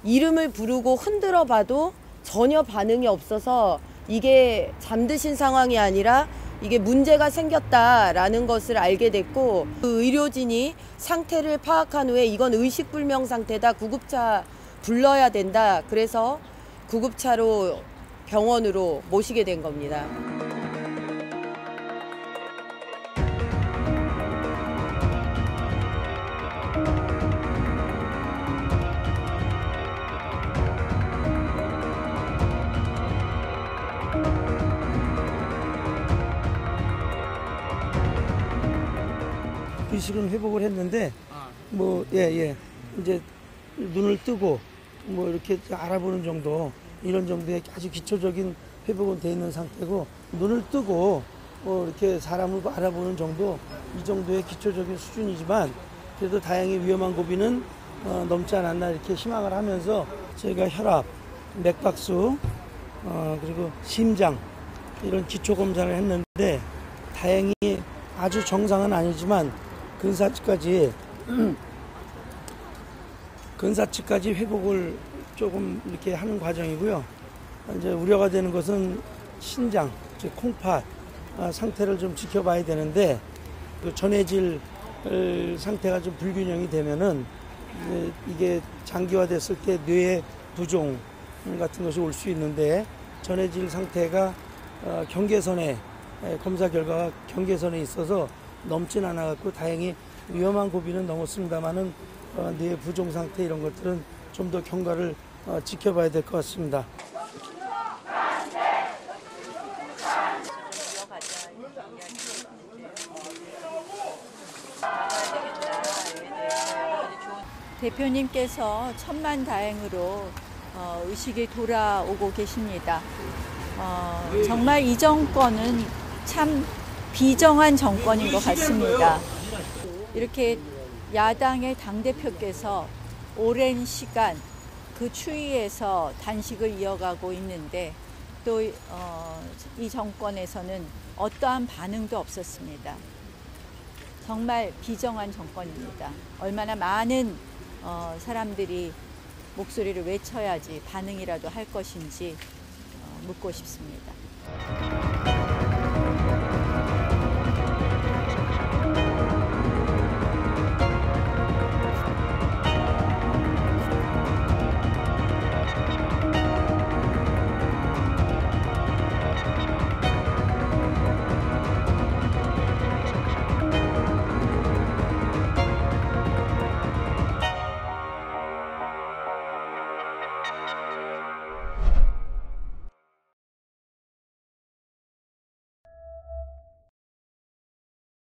이름을 부르고 흔들어 봐도 전혀 반응이 없어서 이게 잠드신 상황이 아니라 이게 문제가 생겼다라는 것을 알게 됐고, 그 의료진이 상태를 파악한 후에 이건 의식불명 상태다, 구급차 불러야 된다, 그래서 구급차로 병원으로 모시게 된 겁니다. 의식은 회복을 했는데 이제 눈을 뜨고 뭐 이렇게 알아보는 정도, 이런 정도의 아주 기초적인 회복은 돼 있는 상태고, 눈을 뜨고 이렇게 사람을 알아보는 정도, 이 정도의 기초적인 수준이지만 그래도 다행히 위험한 고비는 넘지 않았나 이렇게 희망을 하면서 저희가 혈압, 맥박수, 그리고 심장 이런 기초 검사를 했는데 다행히 아주 정상은 아니지만 근사치까지 회복을 조금 이렇게 하는 과정이고요. 이제 우려가 되는 것은 신장, 즉 콩팥 상태를 좀 지켜봐야 되는데, 그 전해질 상태가 좀 불균형이 되면은 이게 장기화됐을 때 뇌의 부종 같은 것이 올 수 있는데, 전해질 상태가 경계선에, 검사 결과가 경계선에 있어서 넘진 않아갖고 다행히 위험한 고비는 넘었습니다만은 뇌 부종 상태 이런 것들은 좀 더 경과를 지켜봐야 될 것 같습니다. 대표님께서 천만다행으로 의식이 돌아오고 계십니다. 정말 이 정권은 참 비정한 정권인 것 같습니다. 이렇게 야당의 당대표께서 오랜 시간 그 추위에서 단식을 이어가고 있는데, 또 이 정권에서는 어떠한 반응도 없었습니다. 정말 비정한 정권입니다. 얼마나 많은 사람들이 목소리를 외쳐야지 반응이라도 할 것인지 묻고 싶습니다.